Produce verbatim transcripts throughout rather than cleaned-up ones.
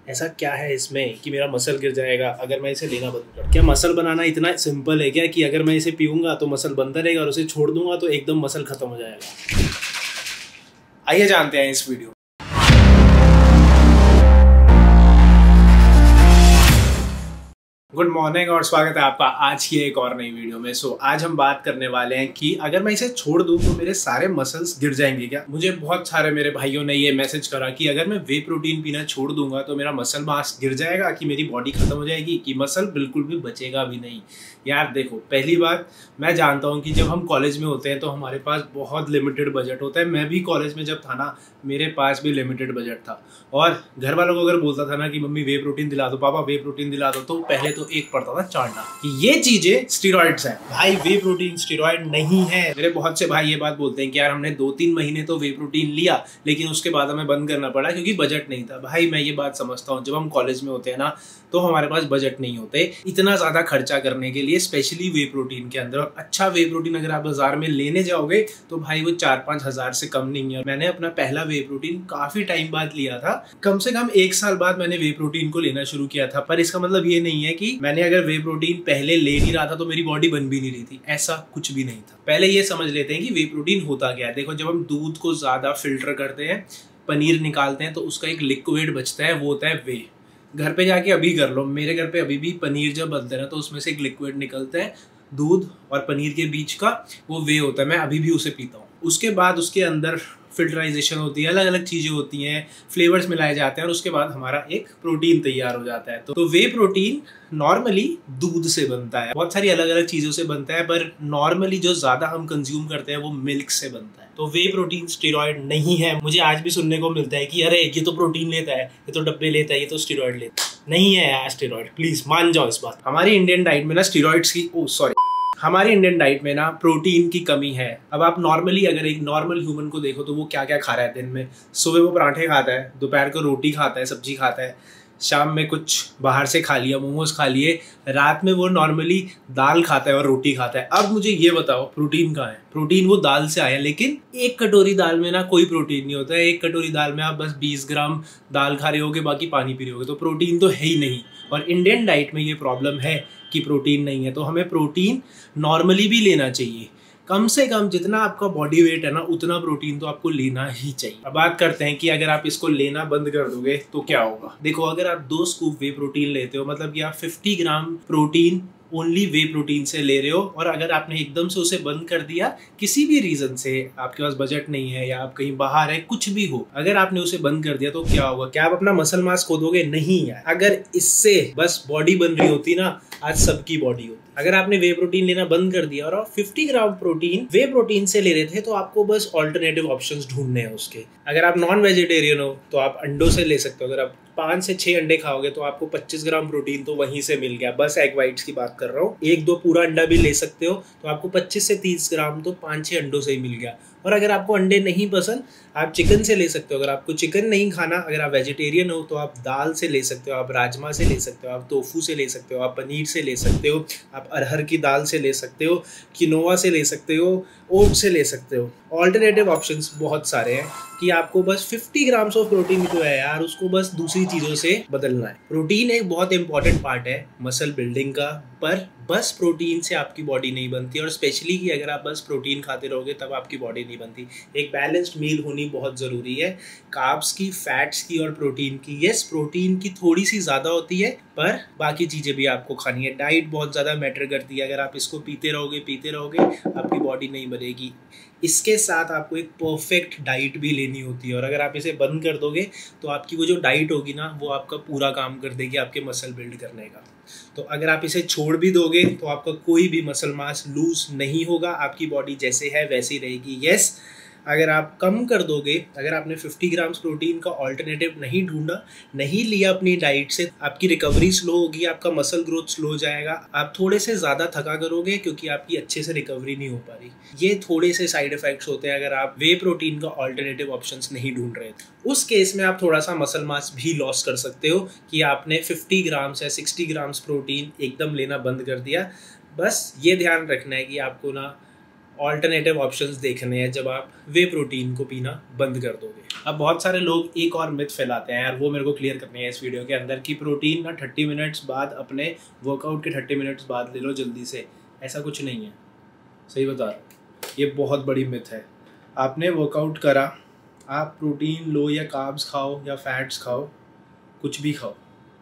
ऐसा क्या है इसमें कि मेरा मसल गिर जाएगा अगर मैं इसे लेना बंद कर? क्या मसल बनाना इतना सिंपल है क्या कि अगर मैं इसे पीऊंगा तो मसल बनता रहेगा और उसे छोड़ दूंगा तो एकदम मसल खत्म हो जाएगा? आइए जानते हैं इस वीडियो। गुड मॉर्निंग और स्वागत है आपका आज की एक और नई वीडियो में। सो आज हम बात करने वाले हैं कि अगर मैं इसे छोड़ दूं तो मेरे सारे मसल्स गिर जाएंगे क्या। मुझे बहुत सारे मेरे भाइयों ने ये मैसेज करा कि अगर मैं वे प्रोटीन पीना छोड़ दूंगा तो मेरा मसल मास गिर जाएगा, कि मेरी बॉडी खत्म हो जाएगी, कि मसल बिल्कुल भी बचेगा भी नहीं। यार देखो, पहली बात मैं जानता हूँ कि जब हम कॉलेज में होते हैं तो हमारे पास बहुत लिमिटेड बजट होता है। मैं भी कॉलेज में जब था ना, मेरे पास भी लिमिटेड बजट था और घर वालों को अगर बोलता था ना कि मम्मी वे प्रोटीन दिला दो, पापा वे प्रोटीन दिला दो, तो पहले तो एक पड़ता था चांडा कि ये चीजें स्टेरॉइड्स हैं। भाई वे प्रोटीन स्टेरॉइड नहीं है। मेरे बहुत से भाई ये बात बोलते हैं कि यार हमने दो तीन महीने तो वे प्रोटीन लिया लेकिन उसके बाद हमें बंद करना पड़ा क्योंकि बजट नहीं था। भाई मैं ये बात समझता हूँ, जब हम कॉलेज में होते हैं ना तो हमारे पास बजट नहीं होते इतना ज्यादा खर्चा करने के लिए, स्पेशली वे प्रोटीन के अंदर। अच्छा वे प्रोटीन अगर आप बाजार में लेने जाओगे तो भाई वो चार पांच हजार से कम नहीं है। मैंने अपना पहला वे प्रोटीन काफी टाइम बाद लिया था, कम से कम एक साल बाद मैंने वे प्रोटीन को लेना शुरू किया था। पर इसका मतलब ये नहीं है कि मैंने अगर वे प्रोटीन पहले ले नहीं रहा था तो मेरी बॉडी बन भी नहीं रही थी, ऐसा कुछ भी नहीं था। पहले ये समझ लेते हैं कि वे प्रोटीन होता क्या है। देखो, जब हम दूध को ज्यादा फिल्टर करते हैं, पनीर निकालते हैं, तो उसका एक लिक्विड बचता है, वो होता है वे। घर पे जाके अभी कर लो, मेरे घर पे अभी भी पनीर जब बनते हैं तो उसमें से एक लिक्विड निकलता है, दूध और पनीर के बीच का, वो वे होता है। मैं अभी भी उसे पीता हूँ। उसके बाद उसके अंदर फिल्टराइजेशन होती है, अलग अलग चीजें होती हैं, फ्लेवर्स मिलाए जाते हैं और उसके बाद हमारा एक प्रोटीन तैयार हो जाता है। तो, तो वे प्रोटीन नॉर्मली दूध से बनता है, बहुत सारी अलग अलग चीजों से बनता है, पर नॉर्मली जो ज्यादा हम कंज्यूम करते हैं वो मिल्क से बनता है। तो वे प्रोटीन स्टेरॉइड नहीं है। मुझे आज भी सुनने को मिलता है कि अरे ये तो प्रोटीन लेता है, ये तो डब्बे लेता है, ये तो स्टेरॉइड लेता है। नहीं है यार स्टेरॉइड, प्लीज मान जाओ इस बात। हमारी इंडियन डाइट में ना स्टेरॉइड्स की ओ सॉरी हमारी इंडियन डाइट में ना प्रोटीन की कमी है। अब आप नॉर्मली अगर एक नॉर्मल ह्यूमन को देखो तो वो क्या क्या खा रहा है दिन में। सुबह वो पराठे खाता है, दोपहर को रोटी खाता है, सब्जी खाता है, शाम में कुछ बाहर से खा लिया, मोमोज खा लिए, रात में वो नॉर्मली दाल खाता है और रोटी खाता है। अब मुझे ये बताओ प्रोटीन कहाँ है? प्रोटीन वो दाल से आया, लेकिन एक कटोरी दाल में ना कोई प्रोटीन नहीं होता है। एक कटोरी दाल में आप बस बीस ग्राम दाल खा रहे होगे, बाकी पानी पी रहे होगे, तो प्रोटीन तो है ही नहीं। और इंडियन डाइट में ये प्रॉब्लम है कि प्रोटीन नहीं है। तो हमें प्रोटीन नॉर्मली भी लेना चाहिए, कम से कम जितना आपका बॉडी वेट है ना उतना प्रोटीन तो आपको लेना ही चाहिए। अब बात करते हैं कि अगर आप इसको लेना बंद कर दोगे तो क्या होगा। देखो, अगर आप दो स्कूप वे प्रोटीन लेते हो, मतलब कि आप पचास gram protein only whey protein से ले रहे हो, और अगर आपने एकदम से उसे बंद कर दिया किसी भी रीजन से, आपके पास बजट नहीं है या आप कहीं बाहर है, कुछ भी हो, अगर आपने उसे बंद कर दिया तो क्या होगा? क्या आप अपना मसल मास खो दोगे? नहीं यार। अगर इससे बस बॉडी बन रही होती ना, आज सबकी बॉडी होती। अगर आपने वे प्रोटीन लेना बंद कर दिया और आप पचास ग्राम प्रोटीन वे प्रोटीन से ले रहे थे, तो आपको बस ऑल्टरनेटिव ऑप्शंस ढूंढने हैं उसके। अगर आप नॉन वेजिटेरियन हो तो आप अंडों से ले सकते हो। अगर आप पांच से छह अंडे खाओगे तो आपको पच्चीस ग्राम प्रोटीन तो वहीं से मिल गया। बस एग वाइट्स की बात कर रहा हूँ। एक दो पूरा अंडा भी ले सकते हो तो आपको पच्चीस से तीस ग्राम तो पांच छह अंडों से ही मिल गया। और अगर आपको अंडे नहीं पसंद, आप चिकन से ले सकते हो। अगर आपको चिकन नहीं खाना, अगर आप वेजिटेरियन हो, तो आप दाल से ले सकते हो, आप राजमा से ले सकते हो, आप टोफू से ले सकते हो, आप पनीर से ले सकते हो, आप अरहर की दाल से ले सकते हो, किनोवा से ले सकते हो, ओट से ले सकते हो। ऑल्टरनेटिव ऑप्शंस बहुत सारे हैं कि आपको बस पचास ग्राम्स ऑफ प्रोटीन जो है यार, उसको बस दूसरी चीज़ों से बदलना है। प्रोटीन एक बहुत इंपॉर्टेंट पार्ट है मसल बिल्डिंग का, पर बस प्रोटीन से आपकी बॉडी नहीं बनती। और स्पेशली कि अगर आप बस प्रोटीन खाते रहोगे तब आपकी बॉडी नहीं बनती। एक बैलेंस्ड मील होनी बहुत ज़रूरी है, कार्ब्स की, फैट्स की और प्रोटीन की। यस, प्रोटीन की थोड़ी सी ज़्यादा होती है, पर बाकी चीज़ें भी आपको खानी है। डाइट बहुत ज़्यादा मैटर करती है। अगर आप इसको पीते रहोगे पीते रहोगे आपकी बॉडी नहीं बनेगी। इसके साथ आपको एक परफेक्ट डाइट भी लेनी होती है, और अगर आप इसे बंद कर दोगे तो आपकी वो जो डाइट होगी ना, वो आपका पूरा काम कर देगी आपके मसल बिल्ड करने का। तो अगर आप इसे छोड़ भी दोगे तो आपका कोई भी मसल मास लूज नहीं होगा, आपकी बॉडी जैसे है वैसी रहेगी। यस, अगर आप कम कर दोगे, अगर आपने पचास ग्राम्स प्रोटीन का ऑल्टरनेटिव नहीं ढूंढा, नहीं लिया अपनी डाइट से, आपकी रिकवरी स्लो होगी, आपका मसल ग्रोथ स्लो हो जाएगा, आप थोड़े से ज़्यादा थका करोगे क्योंकि आपकी अच्छे से रिकवरी नहीं हो पा रही। ये थोड़े से साइड इफेक्ट्स होते हैं अगर आप वे प्रोटीन का ऑल्टरनेटिव ऑप्शंस नहीं ढूंढ रहे। उस केस में आप थोड़ा सा मसल मास भी लॉस कर सकते हो कि आपने पचास ग्राम्स या साठ ग्राम्स प्रोटीन एकदम लेना बंद कर दिया। बस ये ध्यान रखना है कि आपको ना ऑल्टरनेटिव ऑप्शंस देखने हैं जब आप वे प्रोटीन को पीना बंद कर दोगे। अब बहुत सारे लोग एक और मिथ फैलाते हैं यार, वो मेरे को क्लियर करनी है इस वीडियो के अंदर कि प्रोटीन ना थर्टी मिनट्स बाद अपने वर्कआउट के थर्टी मिनट्स बाद ले लो जल्दी से। ऐसा कुछ नहीं है, सही बता रहा हूँ, ये बहुत बड़ी मिथ है। आपने वर्कआउट करा, आप प्रोटीन लो या कार्ब्स खाओ या फैट्स खाओ, कुछ भी खाओ,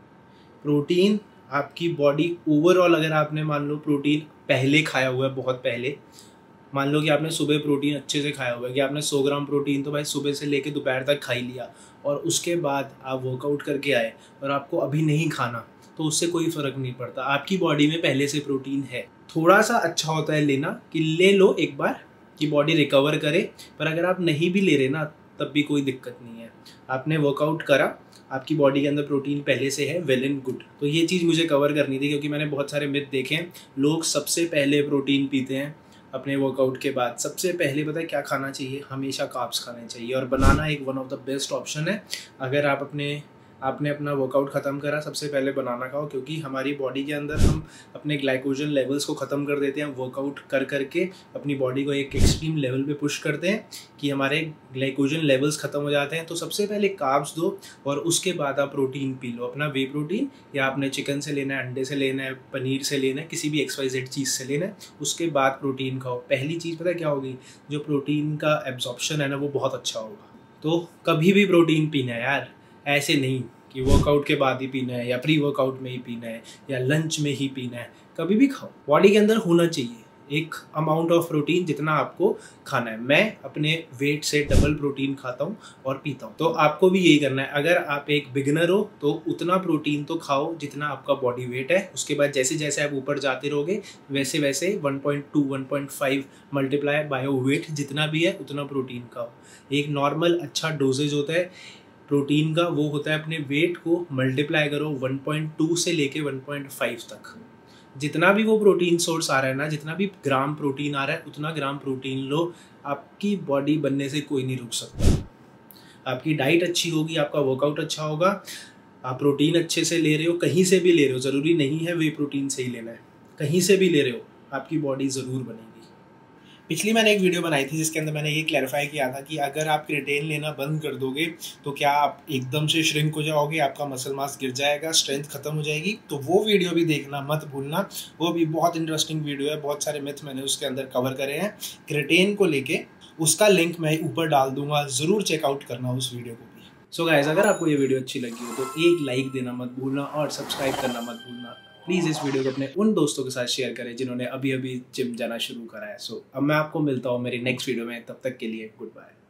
प्रोटीन आपकी बॉडी ओवरऑल, अगर आपने मान लो प्रोटीन पहले खाया हुआ है, बहुत पहले, मान लो कि आपने सुबह प्रोटीन अच्छे से खाया हुआ है कि आपने सौ ग्राम प्रोटीन तो भाई सुबह से लेके दोपहर तक खा ही लिया, और उसके बाद आप वर्कआउट करके आए और आपको अभी नहीं खाना, तो उससे कोई फ़र्क नहीं पड़ता, आपकी बॉडी में पहले से प्रोटीन है। थोड़ा सा अच्छा होता है लेना कि ले लो एक बार कि बॉडी रिकवर करे, पर अगर आप नहीं भी ले रहे ना तब भी कोई दिक्कत नहीं है। आपने वर्कआउट करा, आपकी बॉडी के अंदर प्रोटीन पहले से है, वेल एंड गुड। तो ये चीज़ मुझे कवर करनी थी क्योंकि मैंने बहुत सारे मिथ देखे हैं। लोग सबसे पहले प्रोटीन पीते हैं अपने वर्कआउट के बाद। सबसे पहले पता है क्या खाना चाहिए? हमेशा कार्ब्स खाने चाहिए, और बनाना एक one of the best option है। अगर आप अपने आपने अपना वर्कआउट ख़त्म करा, सबसे पहले बनाना खाओ, क्योंकि हमारी बॉडी के अंदर हम अपने ग्लाइकोजन लेवल्स को ख़त्म कर देते हैं वर्कआउट कर करके। अपनी बॉडी को एक एक्सट्रीम लेवल पे पुश करते हैं कि हमारे ग्लाइकोजन लेवल्स ख़त्म हो जाते हैं। तो सबसे पहले कार्ब्स दो और उसके बाद आप प्रोटीन पी लो, अपना वे प्रोटीन, या आपने चिकन से लेना है, अंडे से लेना है, पनीर से लेना है, किसी भी एक्स वाई जेड चीज़ से लेना है, उसके बाद प्रोटीन खाओ। पहली चीज़ पता है क्या होगी? जो प्रोटीन का एब्जॉर्प्शन है ना वो बहुत अच्छा होगा। तो कभी भी प्रोटीन पीना है यार, ऐसे नहीं कि वर्कआउट के बाद ही पीना है या प्री वर्कआउट में ही पीना है या लंच में ही पीना है। कभी भी खाओ, बॉडी के अंदर होना चाहिए एक अमाउंट ऑफ प्रोटीन जितना आपको खाना है। मैं अपने वेट से डबल प्रोटीन खाता हूँ और पीता हूँ, तो आपको भी यही करना है। अगर आप एक बिगिनर हो तो उतना प्रोटीन तो खाओ जितना आपका बॉडी वेट है। उसके बाद जैसे जैसे आप ऊपर जाते रहोगे वैसे वैसे one point two one point five multiply by weight जितना भी है उतना प्रोटीन खाओ। एक नॉर्मल अच्छा डोजेज होता है प्रोटीन का, वो होता है अपने वेट को मल्टीप्लाई करो वन पॉइंट टू से लेके वन पॉइंट फाइव तक। जितना भी वो प्रोटीन सोर्स आ रहा है ना, जितना भी ग्राम प्रोटीन आ रहा है उतना ग्राम प्रोटीन लो। आपकी बॉडी बनने से कोई नहीं रुक सकता। आपकी डाइट अच्छी होगी, आपका वर्कआउट अच्छा होगा, आप प्रोटीन अच्छे से ले रहे हो, कहीं से भी ले रहे हो, ज़रूरी नहीं है वे प्रोटीन से ही लेना है, कहीं से भी ले रहे हो, आपकी बॉडी ज़रूर बनेगी। पिछली मैंने एक वीडियो बनाई थी जिसके अंदर मैंने ये क्लैरिफाई किया था कि अगर आप क्रिएटिन लेना बंद कर दोगे तो क्या आप एकदम से श्रिंक हो जाओगे, आपका मसल मास गिर जाएगा, स्ट्रेंथ खत्म हो जाएगी। तो वो वीडियो भी देखना मत भूलना, वो भी बहुत इंटरेस्टिंग वीडियो है। बहुत सारे मिथ मैंने उसके अंदर कवर करे हैं क्रिएटिन को लेके, उसका लिंक मैं ऊपर डाल दूंगा, ज़रूर चेकआउट करना उस वीडियो को भी। सो गाइस, अगर आपको ये वीडियो अच्छी लगी हो तो एक लाइक देना मत भूलना और सब्सक्राइब करना मत भूलना। प्लीज़ इस वीडियो को अपने उन दोस्तों के साथ शेयर करें जिन्होंने अभी अभी जिम जाना शुरू करा है। सो अब मैं आपको मिलता हूँ मेरी नेक्स्ट वीडियो में, तब तक के लिए गुड बाय।